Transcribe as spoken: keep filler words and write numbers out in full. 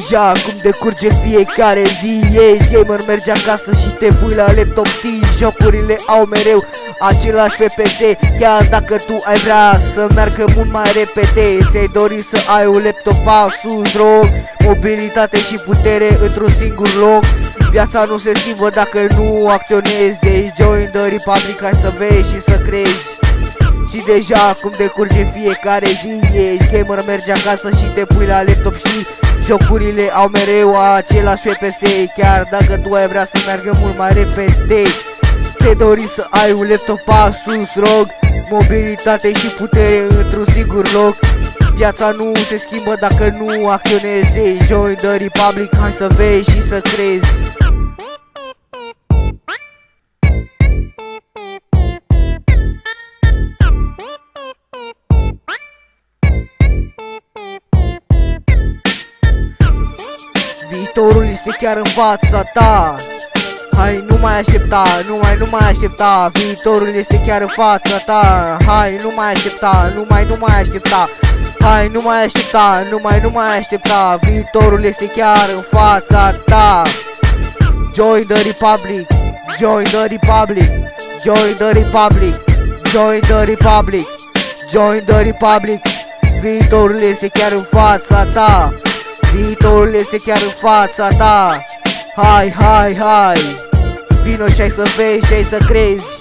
deja cum decurge fiecare zi. Ești gamer, mergi acasă și te pui la laptop. Știi, jocurile au mereu același F P S. Chiar dacă tu ai vrea să meargă mult mai repede, ți-ai dori să ai un laptop Asus R O G, mobilitate și putere într-un singur loc. Viața nu se schimbă dacă nu acționezi. Deci join the Republic, hai să vezi și să crezi. Și deja cum decurge fiecare zi. Ești gamer, mergi acasă și te pui la laptop. Știi, jocurile au mereu același F P S. Chiar dacă tu ai vrea să meargă mult mai repede, ți-ai dori să ai un laptop Asus R O G, mobilitate și putere într-un singur loc. Viața nu se schimbă dacă nu acționezi. Join the Republic, hai să vezi și să crezi. Viitorul este chiar în fața ta. Hai, nu mai aștepta, nu mai, nu mai aștepta. Viitorul este chiar în fața ta. Hai, nu mai aștepta, nu mai, nu mai aștepta. Hai, nu mai aștepta, nu mai, nu mai aștepta. Viitorul este chiar în fața ta. Join the Republic, join the Republic, join the Republic, join the Republic, join the Republic. Viitorul este chiar în fața ta. Viitorul este chiar în fața ta. Hai, hai, hai, vino și hai să vezi și hai să crezi.